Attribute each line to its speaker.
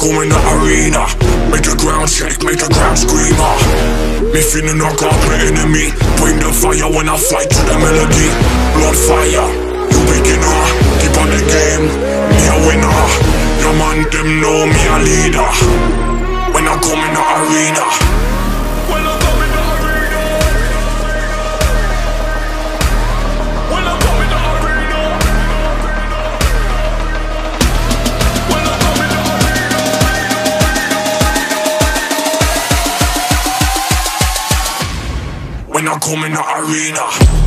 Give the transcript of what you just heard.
Speaker 1: come in the arena, make the ground shake, make the ground scream. Me feeling knock out my enemy. Bring the fire when I fight to the melody. Blood fire, you beginner. Keep on the game, me a winner. Your man them know me a leader. When I come in the arena, when I come in the arena, when I come in the arena, when I come in the arena, when I come in the arena.